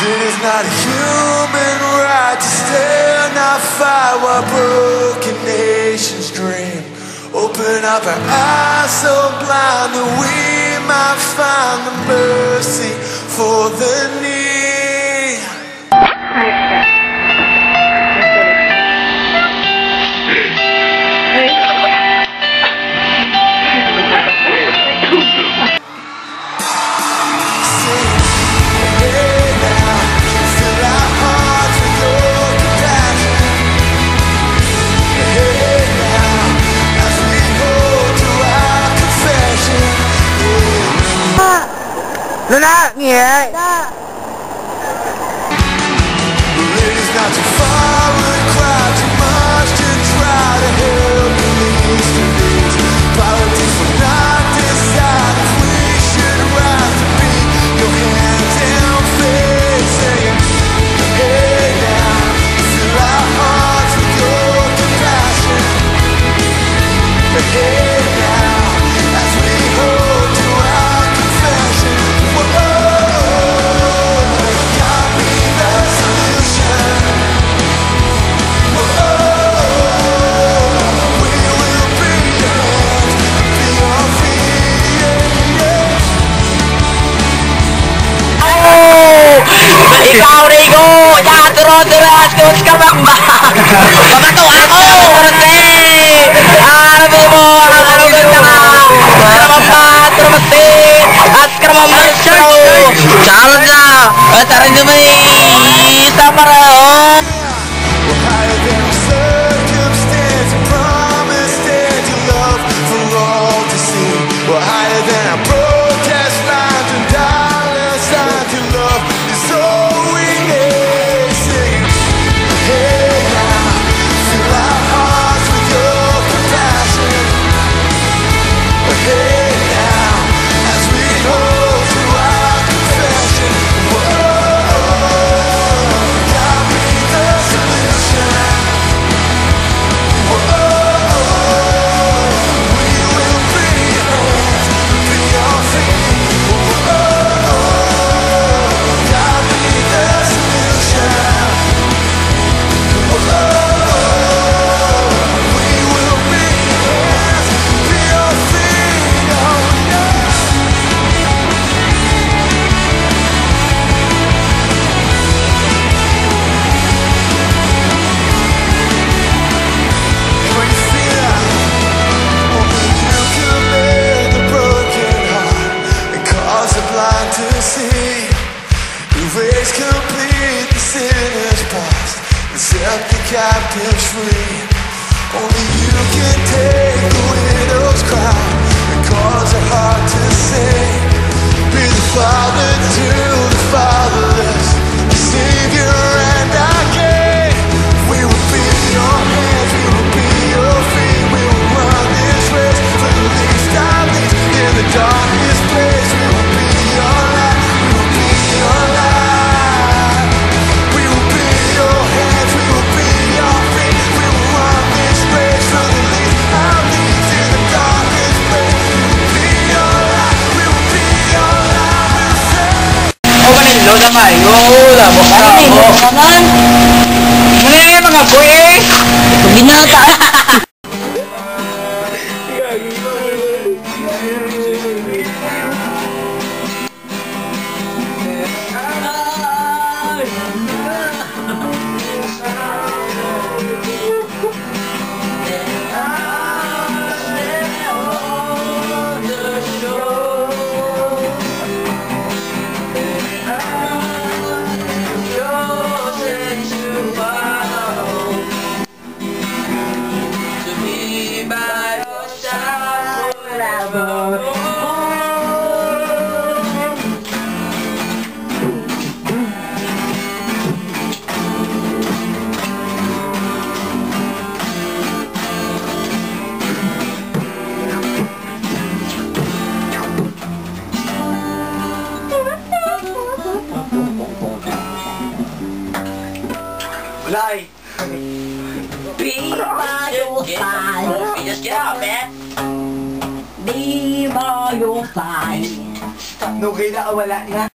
It is not a human right to stand, not fight while broken nations dream. Open up our eyes so blind that we might find the mercy for the need. Luna, nghĩa. It's not too far, we cry too much to try to help the least of these. Politics will not decide if we should rise to be your hands and face, saying, hey now, fill our hearts with your compassion. Hey now, as we hold to our confession. Ikaw, Rigo! Jaturo-turas ko ka bamba! Pagkatuan mo! Kursi! Arabi mo! Ang arugin ka nga! Karamampat! Kurmasin! At karamamansyo! Charot na! At arin nyo may isa para! Complete the sinner's past and set the captives free. Only you can take the widow's cry and cause a heart to sing. Be the father to the fatherless, the savior and our king. We will be your hands, we will be your feet. We will run this race for the least of these. In the darkest place, we will be your light, we will be your light. Lola Mayo, la boka mo. Kanan. Mga boy eh. Binata. Like, be by your side. you just get out, man. Be by your side. Nung kailangan wala nga.